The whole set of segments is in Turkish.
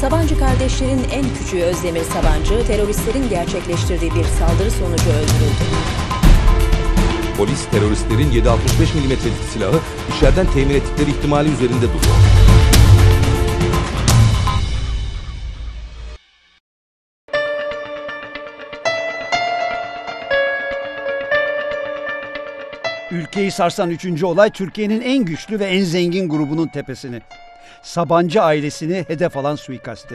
Sabancı kardeşlerin en küçüğü Özdemir Sabancı, teröristlerin gerçekleştirdiği bir saldırı sonucu öldürüldü. Polis, teröristlerin 7.65 milimetrelik silahı içeriden temin ettikleri ihtimali üzerinde duruyor. Ülkeyi sarsan üçüncü olay Türkiye'nin en güçlü ve en zengin grubunun tepesini. Sabancı ailesini hedef alan suikastı.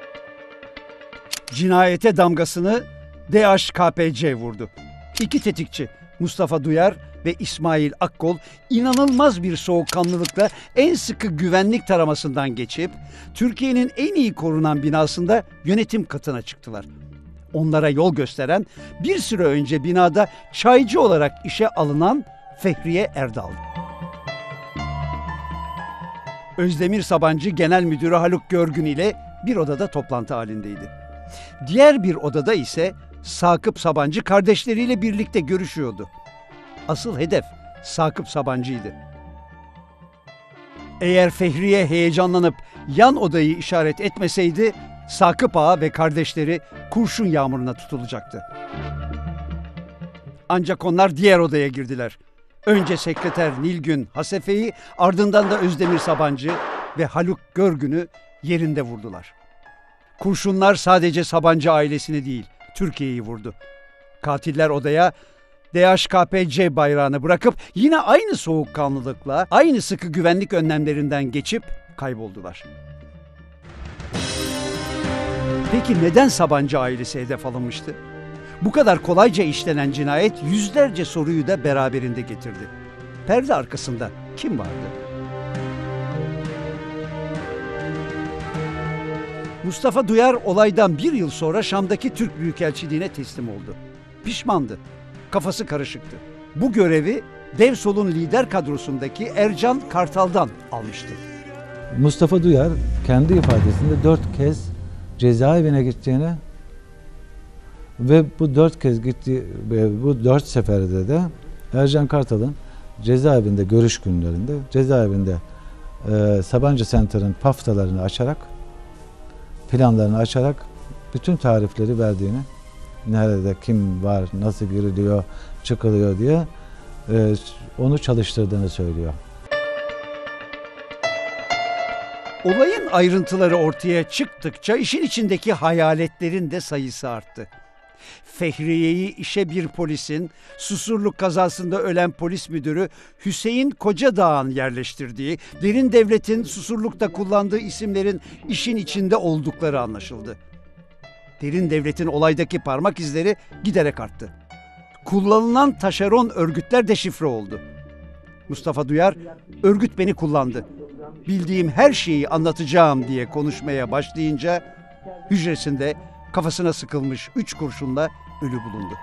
Cinayete damgasını DHKPC vurdu. İki tetikçi Mustafa Duyar ve İsmail Akkol inanılmaz bir soğukkanlılıkla en sıkı güvenlik taramasından geçip Türkiye'nin en iyi korunan binasında yönetim katına çıktılar. Onlara yol gösteren bir süre önce binada çaycı olarak işe alınan Fehriye Erdal. Özdemir Sabancı Genel Müdürü Haluk Görgün ile bir odada toplantı halindeydi. Diğer bir odada ise Sakıp Sabancı kardeşleriyle birlikte görüşüyordu. Asıl hedef Sakıp Sabancı'ydı. Eğer Fehriye heyecanlanıp yan odayı işaret etmeseydi, Sakıp Ağa ve kardeşleri kurşun yağmuruna tutulacaktı. Ancak onlar diğer odaya girdiler. Önce sekreter Nilgün Hasefe'yi, ardından da Özdemir Sabancı ve Haluk Görgün'ü yerinde vurdular. Kurşunlar sadece Sabancı ailesini değil, Türkiye'yi vurdu. Katiller odaya DHKPC bayrağını bırakıp yine aynı soğukkanlılıkla, aynı sıkı güvenlik önlemlerinden geçip kayboldular. Peki neden Sabancı ailesi hedef alınmıştı? Bu kadar kolayca işlenen cinayet yüzlerce soruyu da beraberinde getirdi. Perde arkasında kim vardı? Mustafa Duyar olaydan bir yıl sonra Şam'daki Türk Büyükelçiliğine teslim oldu. Pişmandı, kafası karışıktı. Bu görevi Devsol'un lider kadrosundaki Ercan Kartal'dan almıştı. Mustafa Duyar kendi ifadesinde 4 kez cezaevine gittiğini ve bu 4 kez gittiği ve bu 4 seferde de Ercan Kartal'ın cezaevinde görüş günlerinde cezaevinde Sabancı Center'ın paftalarını açarak, planlarını açarak bütün tarifleri verdiğini, nerede kim var, nasıl giriliyor, çıkılıyor diye onu çalıştırdığını söylüyor. Olayın ayrıntıları ortaya çıktıkça işin içindeki hayaletlerin de sayısı arttı. Fehriye'yi işe bir polisin, Susurluk kazasında ölen polis müdürü Hüseyin Kocadağ'ın yerleştirdiği, Derin Devlet'in Susurluk'ta kullandığı isimlerin işin içinde oldukları anlaşıldı. Derin Devlet'in olaydaki parmak izleri giderek arttı. Kullanılan taşeron örgütler deşifre oldu. Mustafa Duyar, örgüt beni kullandı, bildiğim her şeyi anlatacağım diye konuşmaya başlayınca hücresinde kafasına sıkılmış 3 kurşunla ölü bulundu.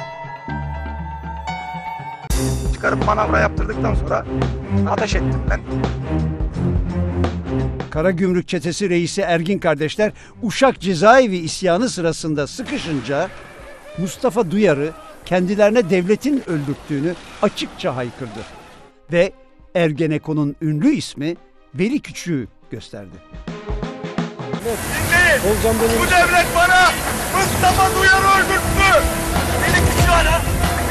Çıkarıp manavra yaptırdıktan sonra ateş ettim ben. Karagümrük Çetesi reisi Ergin kardeşler Uşak cezaevi isyanı sırasında sıkışınca Mustafa Duyar'ı kendilerine devletin öldürttüğünü açıkça haykırdı ve Ergenekon'un ünlü ismi Veli Küçük'ü gösterdi. Dinleyin! Bu devlet bana Mustafa Duyar'ı öldürttü! Veli Küçük'ü ara!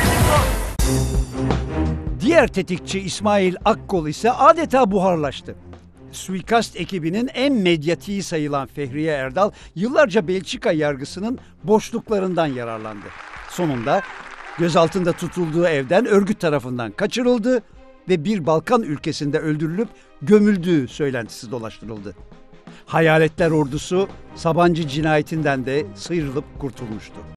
Diğer tetikçi İsmail Akkol ise adeta buharlaştı. Suikast ekibinin en medyatiği sayılan Fehriye Erdal yıllarca Belçika yargısının boşluklarından yararlandı. Sonunda gözaltında tutulduğu evden örgüt tarafından kaçırıldı ve bir Balkan ülkesinde öldürülüp gömüldüğü söylentisi dolaştırıldı. Hayaletler ordusu Sabancı cinayetinden de sıyrılıp kurtulmuştu.